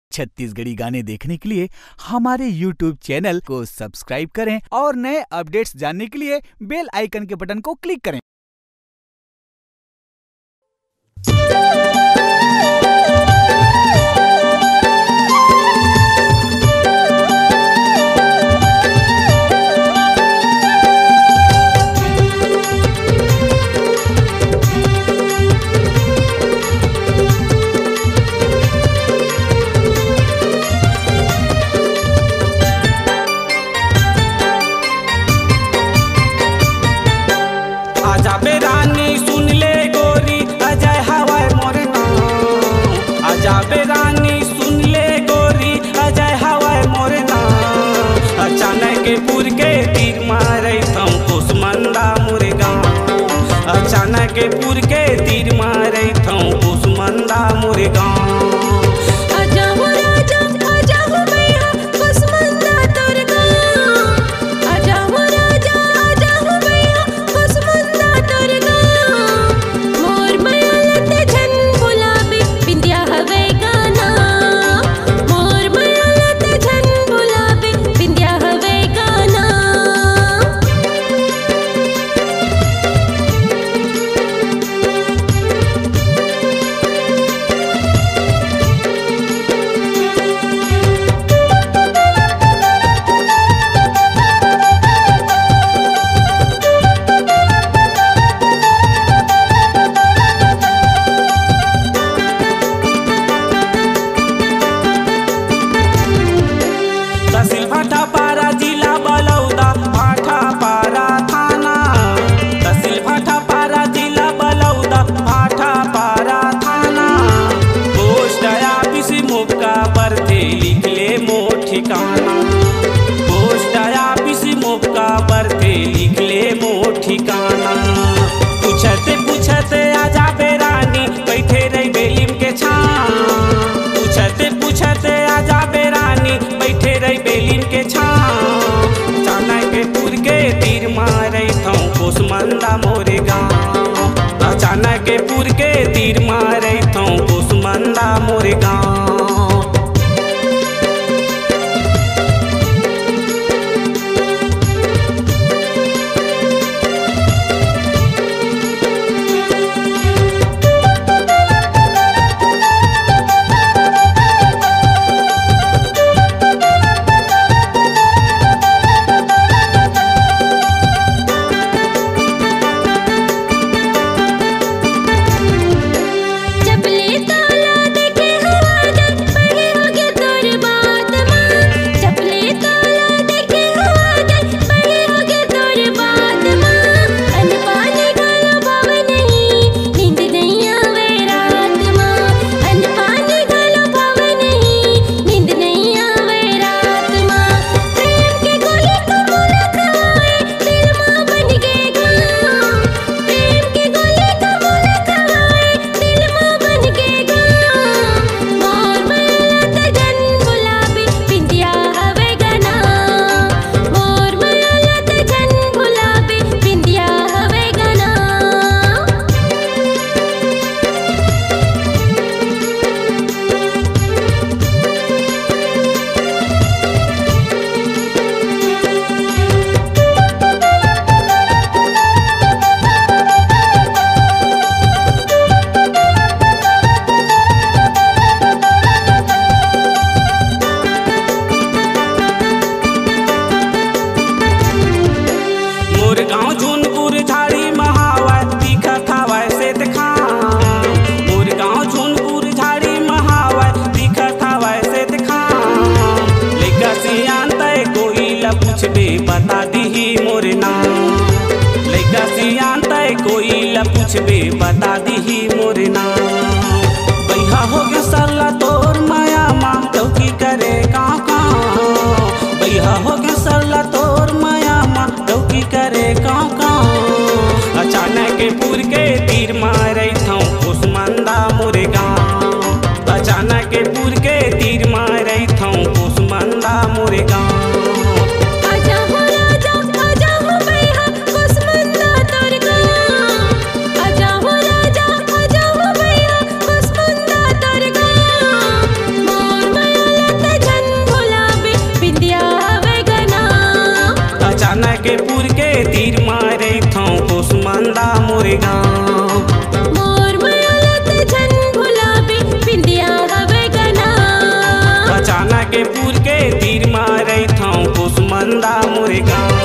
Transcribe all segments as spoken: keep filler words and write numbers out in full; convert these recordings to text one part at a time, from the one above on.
छत्तीसगढ़ी गाने देखने के लिए हमारे यूट्यूब चैनल को सब्सक्राइब करें और नए अपडेट्स जानने के लिए बेल आइकन के बटन को क्लिक करें। आजा बे रानी सुन ले गोरी अजय हवाए मोर नाम। आजा बे रानी सुन ले गोरी अजय हवाए मोर नाम। अचानक पुर के तीर मारे थम कुसमंदा मोर गाँव। अचानक पुर के तीर मारे थम कुसमंदा मोर गाँव। तहसील भाटापारा जिला बलौदा भाटापारा थाना। तहसील भाटापारा जिला बलौदा भाटापारा थाना। पोस्ट ऑफिस मोका पर थे लिख ले मो ठिकाना। पोस्ट ऑफिस मोका पर थे लिख ले मो ठिकाना। पूछते पूछते आजा बे रानी बैठे रही बेलिम के छान। पूछते पूछते आजा बे रानी बैठे रही बेलिन के छान। अचानक पुर के तीर मारे थम कुसमंदा मोरे गाँव। अचानक पुर के तीर मारे थम कुसमंदा मोरे गाँव। मोर गाँव झुनपुर झाड़ी महावाय तीखा खावाय से देखा। मोर गाँव झुनपुर झाड़ी महावाय तीखा खावाय से देखा। लइका सियान तय कोई ला पूछबे बता दीही मोर नाम। लइका सियान तय कोई ला पूछबे बता दीही मोर नाम। बैहा हो गया सल्ला तोर माया माँ चौकी करे काँव काँव। बैहा हो गया सल्ला तोर माया माँ चौकी करे काँव काँव। अचानक पुर के तीर मारे थम कुसमंदा मोरे गाँव। अचानक पुर के तीर मारे थम कुसमंदा मोरे गाँव। आजा हो राजा आजा हो बैहा कुसमंदा तोर गाँव। आजा हो राजा आजा मोरे गाँव। मोर मयालत झन गुलाबी बिंदिया हवे गना। बचाना के पुर के तीर मारे था कुसमंदा मोरे गाँव।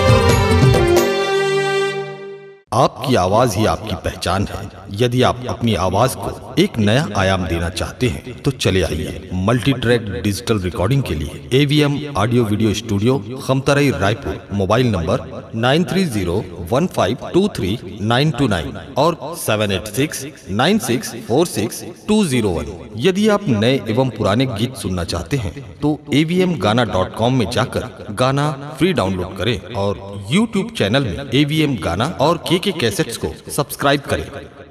आपकी आवाज ही आपकी पहचान है। यदि आप अपनी आवाज को एक नया आयाम देना चाहते हैं तो चले आइए मल्टी ट्रैक डिजिटल रिकॉर्डिंग के लिए AVM audio video studio Khamtarai Raipur. Mobile number nine three zero one five two three nine two nine और seven eight six nine six four six two zero one. यदि आप नए एवं पुराने गीत सुनना चाहते हैं तो एवीएम गाना डॉट कॉम में जाकर गाना फ्री डाउनलोड करें और यूट्यूब चैनल में एवीएम गाना और के के कैसेट्स को सब्सक्राइब करें।